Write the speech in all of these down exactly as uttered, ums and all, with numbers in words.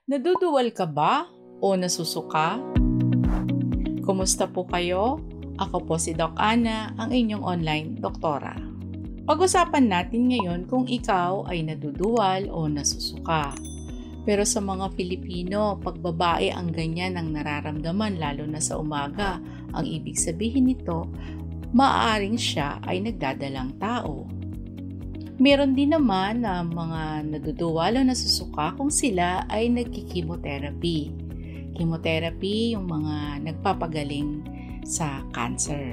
Naduduwal ka ba o nasusuka? Kumusta po kayo? Ako po si Doc Ana, ang inyong online doktora. Pag-usapan natin ngayon kung ikaw ay naduduwal o nasusuka. Pero sa mga Pilipino, pag babae ang ganyan ang nararamdaman lalo na sa umaga, ang ibig sabihin nito, maaaring siya ay nagdadalang tao. Meron din naman na mga naduduwal o nasusuka kung sila ay nagkikimotherapy. Chemotherapy yung mga nagpapagaling sa cancer.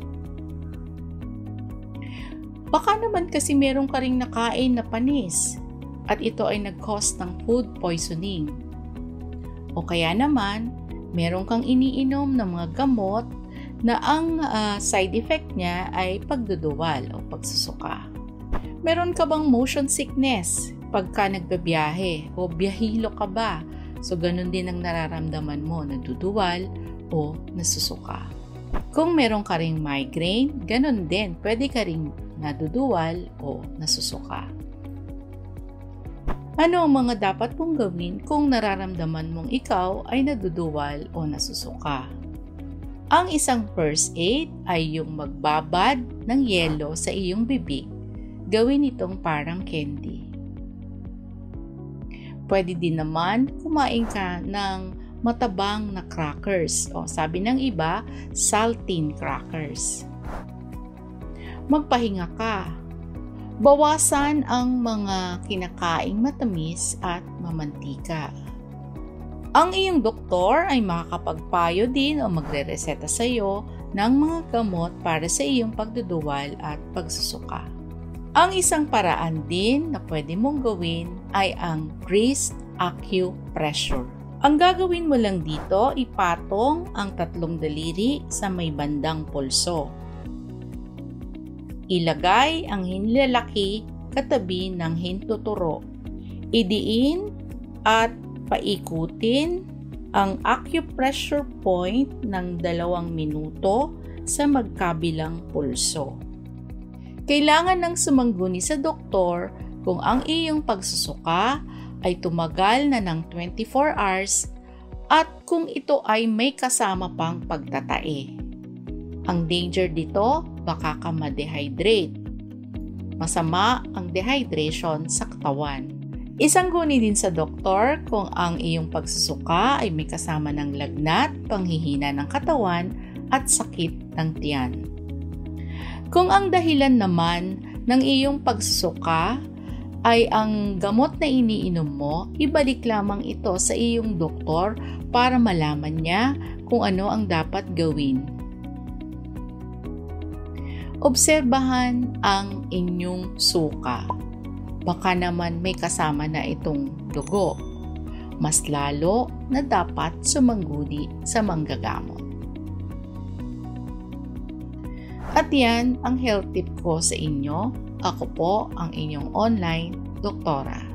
Baka naman kasi meron ka ring nakain na panis at ito ay nag-cause ng food poisoning. O kaya naman, meron kang iniinom ng mga gamot na ang uh, side effect niya ay pagduduwal o pagsusuka. Meron ka bang motion sickness pagka nagbabiyahe o biyahilo ka ba? So, ganun din ang nararamdaman mo, naduduwal o nasusuka. Kung meron ka ring migraine, ganun din, pwede ka ring naduduwal o nasusuka. Ano ang mga dapat mong gawin kung nararamdaman mong ikaw ay naduduwal o nasusuka? Ang isang first aid ay yung magbabad ng yelo sa iyong bibig. Gawin itong parang candy. Pwede din naman kumain ka ng matabang na crackers o sabi ng iba, saltine crackers. Magpahinga ka. Bawasan ang mga kinakaing matamis at mamantika. Ang iyong doktor ay makakapagpayo din o magre-reseta sa iyo ng mga gamot para sa iyong pagduduwal at pagsusuka. Ang isang paraan din na pwede mong gawin ay ang wrist acupressure. Ang gagawin mo lang dito, ipatong ang tatlong daliri sa may bandang pulso. Ilagay ang hinlalaki katabi ng hintuturo. Idiin at paikutin ang acupressure point ng dalawang minuto sa magkabilang pulso. Kailangan ng sumangguni sa doktor kung ang iyong pagsusuka ay tumagal na ng twenty-four hours at kung ito ay may kasama pang pagtatae. Ang danger dito, baka ka ma-dehydrate. Masama ang dehydration sa katawan. Isangguni din sa doktor kung ang iyong pagsusuka ay may kasama ng lagnat, panghihina ng katawan at sakit ng tiyan. Kung ang dahilan naman ng iyong pagsusuka ay ang gamot na iniinom mo, ibalik lamang ito sa iyong doktor para malaman niya kung ano ang dapat gawin. Obserbahan ang inyong suka. Baka naman may kasama na itong dugo. Mas lalo na dapat sumangguni sa manggagamot. At yan ang health tip ko sa inyo. Ako po ang inyong online doktora.